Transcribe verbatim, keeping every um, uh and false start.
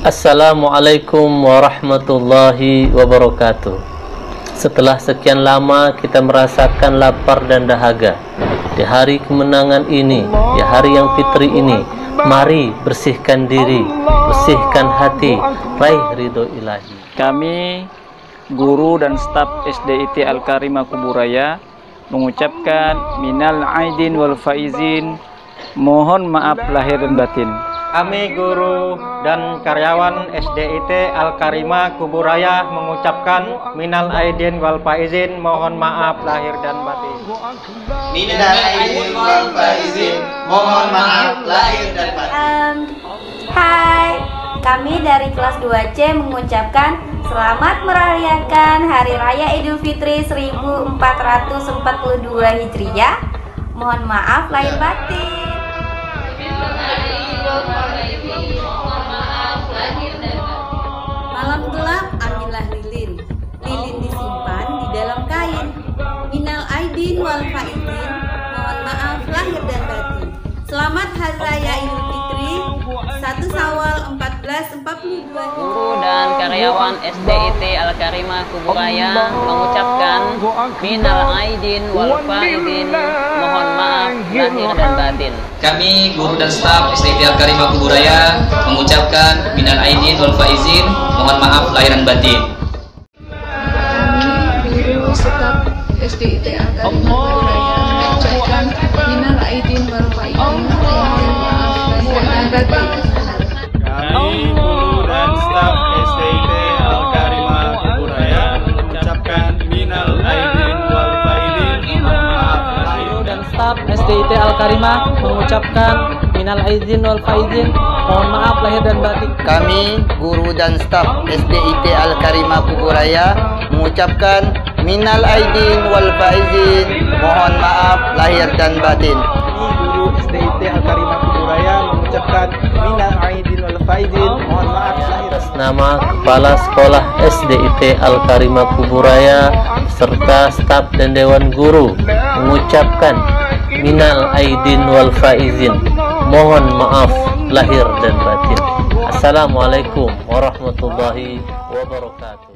Assalamualaikum warahmatullahi wabarakatuh. Setelah sekian lama kita merasakan lapar dan dahaga, di hari kemenangan ini, di hari yang fitri ini, mari bersihkan diri, bersihkan hati, raih ridho ilahi. Kami, guru dan staf S D I T Al-Karimah Kuburaya, mengucapkan minal aidin wal faizin, mohon maaf lahir dan batin. Kami guru dan karyawan S D I T Al-Karimah Kuburaya mengucapkan minal aidin wal faizin, mohon maaf lahir dan batin. Minal aidin wal faizin, mohon maaf lahir dan batin. Um, hai, kami dari kelas dua C mengucapkan selamat merayakan Hari Raya Idul Fitri seribu empat ratus empat puluh dua Hijriah. Mohon maaf lahir batin. Malam gelap ambillah lilin, lilin disimpan di dalam kain. Minal aidin wal faizin, mohon maaf lahir dan batin. Selamat Hari Raya Idul Fitri satu Syawal seribu empat ratus empat puluh dua. Guru dan karyawan S D I T Al-Karimah Kuburaya mengucapkan minal aidin wal faizin, mohon maaf lahir dan batin. Kami guru dan staf S D I T Al-Karimah Kuburaya mengucapkan minal aidin wal faizin, mohon maaf lahir dan batin. Kami guru staf S D I T Al-Karimah Kuburaya mengucapkan minal aidin wal faizin, mohon maaf lahir dan batin. Kami, guru dan staf S D I T Al-Karimah Kuburaya, mengucapkan minal aidin wal faizin, mohon maaf lahir dan staf S D I T Al-Karimah mengucapkan minal aidin wal faizin, mohon maaf lahir dan batin. Kami guru dan staf S D I T Al-Karimah Kuburaya mengucapkan minal aidin wal faizin, mohon maaf lahir dan batin. Kami guru S D I T Al-Karimah Kuburaya mengucapkan minal aidin wal faizin, mohon maaf lahir. Atas nama Kepala Sekolah S D I T Al-Karimah Kuburaya serta staf dan dewan guru mengucapkan minal aidin wal faizin, mohon maaf lahir dan batin. Assalamualaikum warahmatullahi wabarakatuh.